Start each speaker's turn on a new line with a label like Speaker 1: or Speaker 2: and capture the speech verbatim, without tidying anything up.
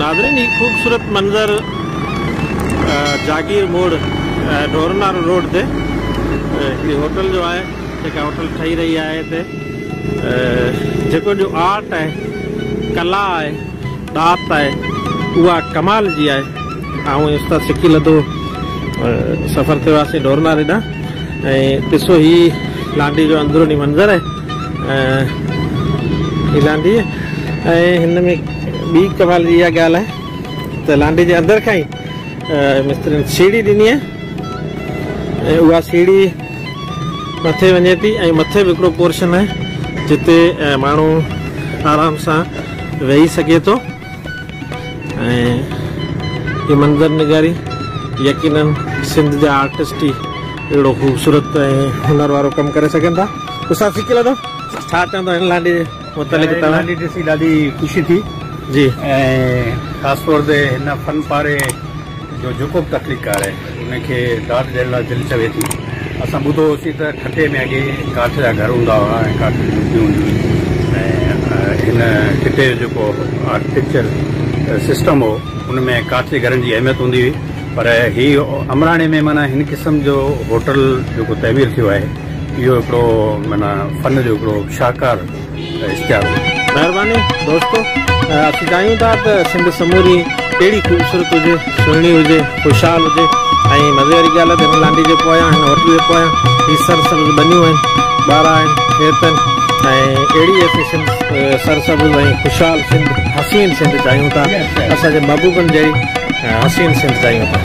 Speaker 1: नाज़रीन ही खूबसूरत मंज़र जागीर मोड़ ढोरनार रोड ते हिकिड़ी होटल जो है जेका होटल ठही रही है हिते जेको जो आर्ट है कला है दात है उहा कमाल जी है। ऐं उस्ताद सिखी लधो सफ़र ते वियासीं ढोरनार हेॾां ऐं ॾिसो ही लांडी जो अंदरूनी मंज़र है ही लांडी ऐं हिन में ॿी कमाल जी इहा ॻाल्हि आहे त लांडी जे अंदर खां ई मिस्त्रियुनि सीढ़ी ॾिनी आहे ऐं उहा सीढ़ी मथे वञे थी ऐं मथे बि हिकिड़ो पोर्शन आहे जिते माण्हू आराम सां वेही सघे थो ऐं हीअ मंज़र निगारी यकीनन सिंध जा आर्टिस्ट ई अहिड़ो ख़ूबसूरत ऐं हुनर वारो कमु करे सघनि था। उस्ताद सिखी लधो छा चवंदो हिन लांडी जे मुतलिक़?
Speaker 2: लांडी ॾिसी ॾाढी ख़ुशी थी
Speaker 1: जी
Speaker 2: ऐं ख़ासि तौर ते हिन फन पारे जो जेको बि तकलीफ़कार आहे उनखे दाद ॾियण लाइ दिलि चवे थी। असां ॿुधो होसीं त खटे में अॻे काठ जा घर हूंदा हुआ ऐं काठ जी मूर्तियूं हूंदियूं ऐं हिन खटे जो जेको आर्किटेक्चर सिस्टम हो उनमें काठ जे घरनि जी अहमियत हूंदी हुई, पर हीउ अमराणे में माना हिन क़िस्म जो होटल जेको तइमीर थियो आहे इहो हिकिड़ो माना फन जो हिकिड़ो शाहकार इश्तिहार हो।
Speaker 1: महिरबानी दोस्तो, असीं चाहियूं था त सिंध समूरी अहिड़ी ख़ूबसूरत हुजे, सुहिणी हुजे, ख़ुशहाल हुजे ऐं मज़े वारी ॻाल्हि आहे त हिन लांडी जे पोयां हिन होटल जे पोयां ही सरसब्ज़ बनियूं आहिनि, ॿार आहिनि, खेत आहिनि ऐं अहिड़ी असीं सिंध सरसब्ज़ ऐं ख़ुशहाल सिंध हसीन सिंध चाहियूं था, असांजे महबूबनि जहिड़ी हसीन सिंध चाहियूं था।